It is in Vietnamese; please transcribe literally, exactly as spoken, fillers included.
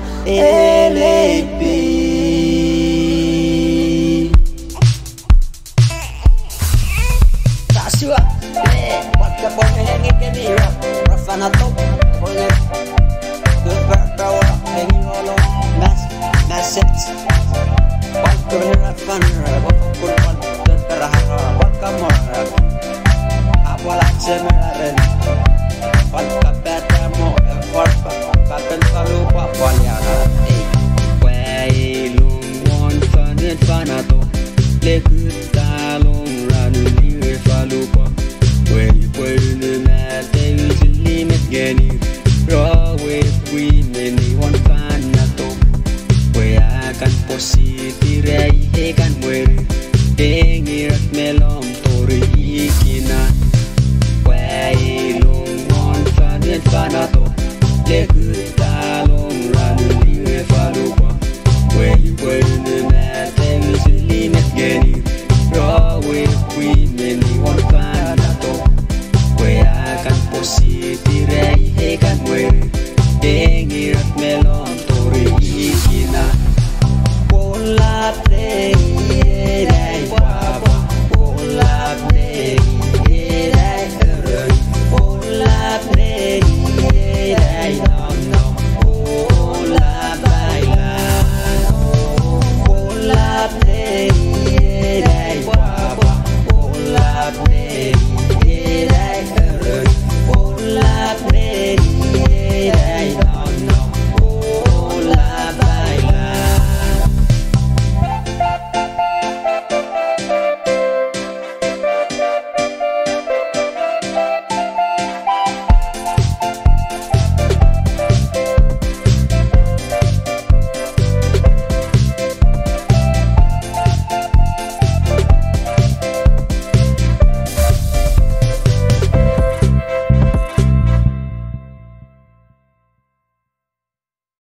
L A P Tasua Le Wakka bonge hengi keni rap Rafana top Bonge Gubberta och hengi holo Mass Massets Wakka bonge rafana Wakka kurban Gubberta hara Wakka morra Awala tsemera